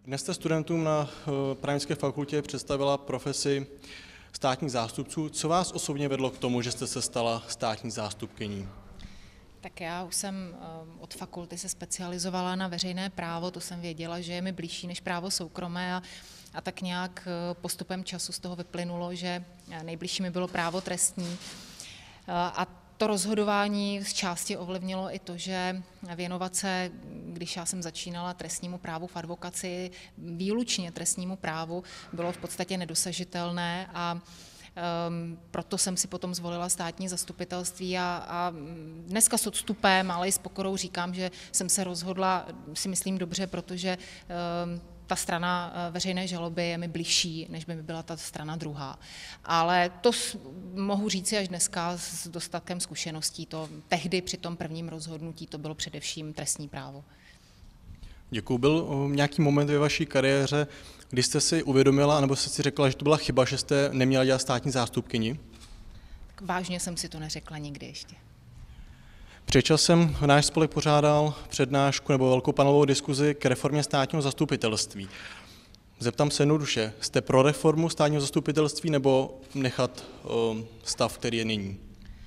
Dnes jste studentům na právnické fakultě představila profesi státních zástupců. Co vás osobně vedlo k tomu, že jste se stala státní zástupkyní? Tak já už jsem od fakulty se specializovala na veřejné právo, to jsem věděla, že je mi blížší než právo soukromé a tak nějak postupem času z toho vyplynulo, že nejbližší mi bylo právo trestní. A to rozhodování z části ovlivnilo i to, že věnovat se, když já jsem začínala trestnímu právu v advokaci, výlučně trestnímu právu, bylo v podstatě nedosažitelné a proto jsem si potom zvolila státní zastupitelství a dneska s odstupem, ale i s pokorou říkám, že jsem se rozhodla, si myslím dobře, protože ta strana veřejné žaloby je mi bližší, než by mi byla ta strana druhá. Ale to mohu říci až dneska s dostatkem zkušeností. To tehdy při tom prvním rozhodnutí to bylo především trestní právo. Děkuji. Byl nějaký moment ve vaší kariéře, kdy jste si uvědomila, nebo jste si řekla, že to byla chyba, že jste neměla dělat státní zástupkyni? Tak vážně jsem si to neřekla nikdy ještě. Před časem náš spolek pořádal přednášku nebo velkou panelovou diskuzi k reformě státního zastupitelství. Zeptám se jednoduše, jste pro reformu státního zastupitelství nebo nechat stav, který je nyní?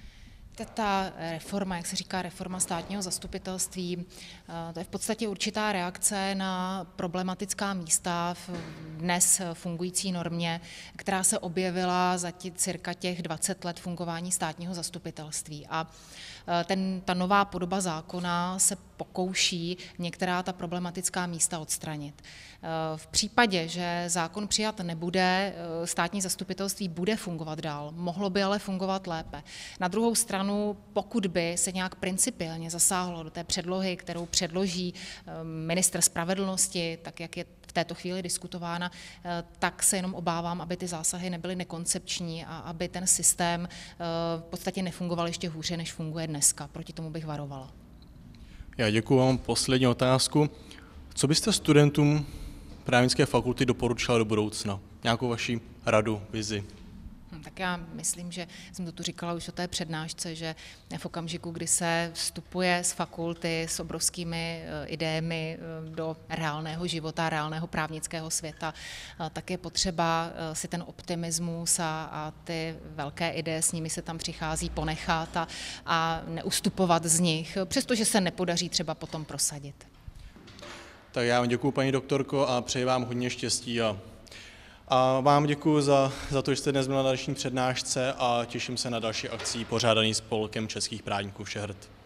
Ta reforma, jak se říká, reforma státního zastupitelství, to je v podstatě určitá reakce na problematická místa v dnes fungující normě, která se objevila za cirka těch 20 let fungování státního zastupitelství. A ta nová podoba zákona se pokouší některá ta problematická místa odstranit. V případě, že zákon přijat nebude, státní zastupitelství bude fungovat dál, mohlo by ale fungovat lépe. Na druhou stranu, pokud by se nějak principiálně zasáhlo do té předlohy, kterou předloží ministr spravedlnosti, tak jak je v této chvíli diskutována, tak se jenom obávám, aby ty zásahy nebyly nekoncepční a aby ten systém v podstatě nefungoval ještě hůře, než funguje dneska. Proti tomu bych varovala. Já děkuji vám. Poslední otázku. Co byste studentům právnické fakulty doporučila do budoucna? Nějakou vaši radu, vizi? Tak já myslím, že jsem to tu říkala už o té přednášce, že v okamžiku, kdy se vstupuje z fakulty s obrovskými idejemi do reálného života, reálného právnického světa, tak je potřeba si ten optimismus a ty velké ideje, s nimi se tam přichází, ponechat a neustupovat z nich, přestože se nepodaří třeba potom prosadit. Tak já vám děkuji, paní doktorko, a přeji vám hodně štěstí a vám děkuji za to, že jste dnes byla na dnešní přednášce a těším se na další akcí pořádaný spolkem českých právníků Šehrd.